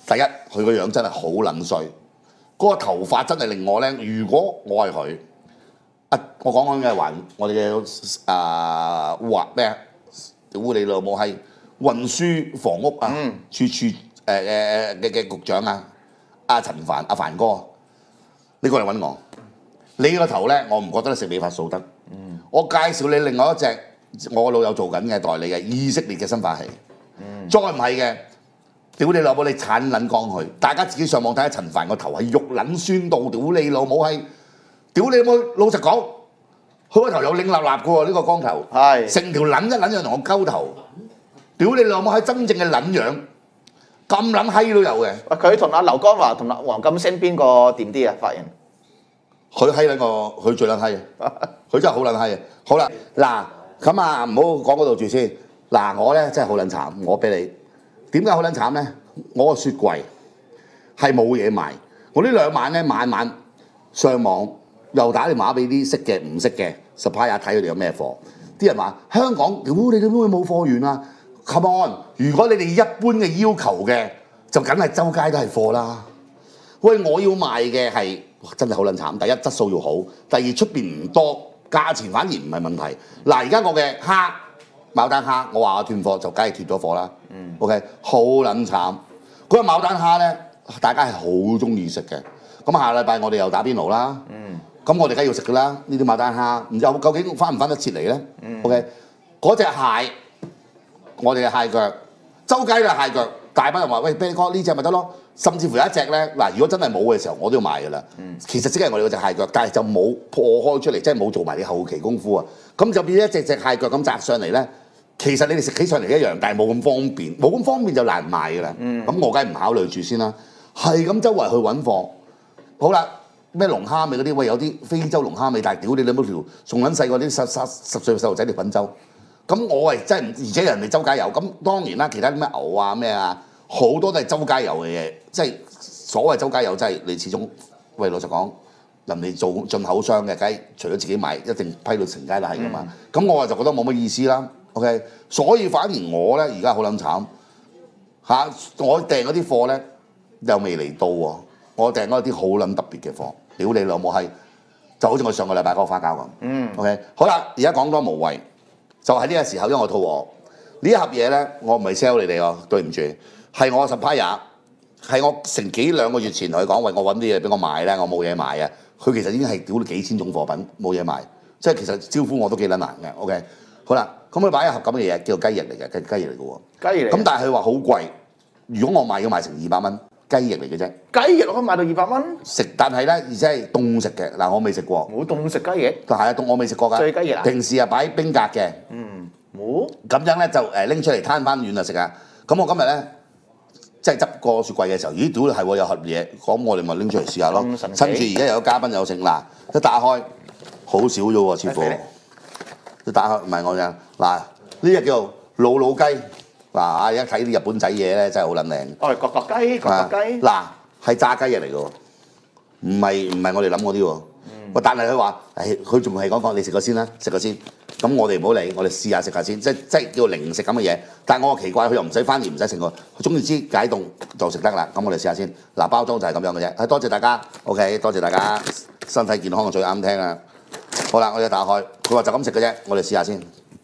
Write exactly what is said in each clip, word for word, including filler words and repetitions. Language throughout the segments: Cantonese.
第一佢個樣真係好撚衰，嗰、那個頭髮真係令我咧，如果我係佢，啊我講緊嘅係環我哋嘅啊環咩啊？屌你老母係運輸房屋啊， 嗯、 處處誒誒誒嘅嘅局長啊，阿陳帆阿帆哥，你過嚟揾我。你個頭咧，我唔覺得你食美髮素得。嗯、我介紹你另外一隻我老友做緊嘅代理嘅以色列嘅生髮器。嗯、再唔係嘅，屌你老母你鏟撚光佢！大家自己上網睇下陳帆個頭係肉撚酸到，屌你老母係，屌你老母！老實講，佢個頭有擰立立嘅喎，呢、這個光頭， 係成條撚一撚樣同我鳩頭。屌你老母係真正嘅撚樣，咁撚閪都有嘅。 喂，佢同阿劉江華同阿黃金星邊個掂啲啊？髮型？ 佢閪撚個，佢最撚閪啊！佢真係好撚閪啊！好啦，嗱咁啊，唔好講嗰度住先。嗱，我咧真係好撚慘，我俾你點解好撚慘咧？我個雪櫃係冇嘢賣，我呢兩晚咧晚晚上網又打電話俾啲識嘅唔識嘅 supplier 睇佢哋有咩貨。啲人話香港屌你點會冇貨源啊 ？Come on！如果你哋一般嘅要求嘅，就梗係周街都係貨啦。喂，我要賣嘅係。真係好撚慘！第一質素要好，第二出邊唔多，價錢反而唔係問題。嗱，而家我嘅蝦牡丹蝦，我話我斷貨就梗係斷咗貨啦。嗯、OK， 好撚慘。嗰、那個牡丹蝦咧，大家係好中意食嘅。咁下禮拜我哋又打邊爐啦。咁、嗯、我哋梗係要食㗎啦。呢啲牡丹蝦，唔知究竟翻唔翻得切嚟咧、嗯、？OK， 嗰隻蟹，我哋嘅蟹腳，周街都係蟹腳。大班人話：喂 ，Ben 哥呢隻咪得咯。甚至乎有一隻咧，嗱，如果真係冇嘅時候，我都要買㗎啦。嗯、其實即係我哋嗰隻蟹腳，但係就冇破開出嚟，即係冇做埋啲後期功夫啊。咁就變咗一隻隻蟹腳咁擲上嚟咧。其實你哋食起上嚟一樣，但係冇咁方便，冇咁方便就難賣㗎啦。咁、嗯、我梗係唔考慮住先啦。係咁周圍去揾貨。好啦，咩龍蝦尾嗰啲，喂有啲非洲龍蝦尾，但係屌你兩條仲撚細過啲十十十歲細路仔嚟品洲。咁我係真係，而且人哋周街有。咁當然啦，其他啲咩牛啊咩啊。好多都係周街有嘅嘢，即係所謂周街有，即係你始終喂老實講，人哋做進口商嘅，梗係除咗自己買，一定批到成街都係噶嘛。咁、嗯、我就覺得冇乜意思啦。OK， 所以反而我咧而家好撚慘嚇，我訂嗰啲貨咧又未嚟到喎。我訂嗰啲好撚特別嘅貨，屌你老母閪，就好似我上個禮拜嗰個花膠咁。嗯。OK， 好啦，而家講多無謂，就喺呢個時候，因為我肚餓，呢一盒嘢咧，我唔係 sell 你哋喎，對唔住。係我 supplier，係我成幾兩個月前同佢講，喂，我揾啲嘢俾我賣咧，我冇嘢賣啊！佢其實已經係屌咗幾千種貨品，冇嘢賣，即係其實招呼我都幾撚難嘅。OK， 好啦，咁佢擺一盒咁嘅嘢，叫做雞翼嚟嘅，雞翼嚟嘅喎。雞翼嚟。咁但係佢話好貴，如果我賣要賣成二百蚊，雞翼嚟嘅啫。雞翼可以賣到二百蚊？食，但係咧，而且係凍食嘅。嗱，我未食過。冇凍食雞翼。係啊，凍我未食過㗎。醉雞翼啊？平時係擺冰格嘅。嗯。冇。咁樣咧就誒拎出嚟攤翻軟就食啊！咁我今日咧。即係執個雪櫃嘅時候，咦屌係喎有盒嘢，咁我哋咪拎出嚟試下咯。趁住而家有嘉賓有剩，嗱一打開好少咗喎，似乎一打開唔係我嘅嗱呢隻叫做老老雞嗱，而家睇啲日本仔嘢咧真係好撚靚。哦，角角雞，角角雞嗱係炸雞嘢嚟嘅喎，唔係唔係我哋諗嗰啲喎。嗯、但係佢話誒，佢仲係講講你食過先啦，食過先。咁我哋唔好理，我哋試下食下先，即即叫零食咁嘅嘢。但係我奇怪，佢又唔使翻熱，唔使成個，佢中意知解凍就食得啦。咁我哋試下先。嗱，包裝就係咁樣嘅啫。多謝大家 ，OK， 多謝大家，身體健康嘅最啱聽啊。好啦，我哋打開，佢話就咁食嘅啫，我哋試下先。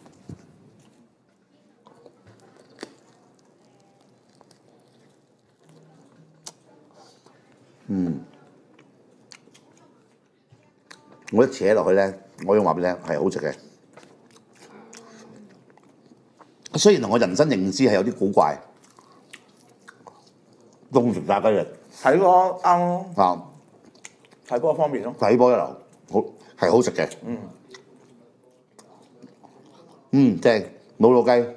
嗯，我一扯落去咧，我要話俾你聽係好食嘅。雖然同我人生認知係有啲古怪，凍食炸雞翼，睇波啱啊！睇波方便咯，睇波一流，好係好食嘅。嗯，嗯正老老雞，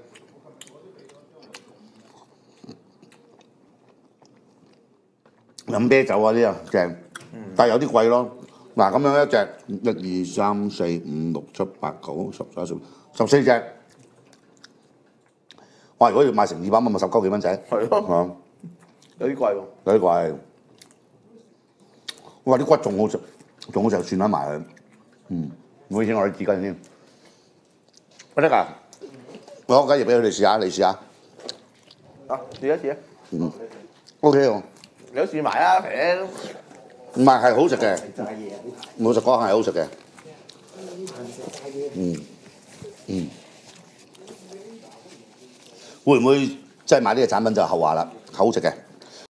飲啤酒啊啲啊正，但係有啲貴咯。嗱咁樣一隻一二三四五六七八九十十一十十四隻。哇！如果要賣成二百蚊，咪十鳩幾蚊仔？係咯，有啲貴喎，有啲貴。哇！啲骨仲好食，仲好食，算翻埋佢。嗯，唔好意思，我啲紙巾先。得㗎，我雞翼俾佢哋試下，你試下。啊，試一試啊。嗯。 O K 喎， 你都試埋啊，平。 唔係係好食嘅，老實講係好食嘅。嗯嗯，會唔會即係買呢個產品就後話啦？好食嘅。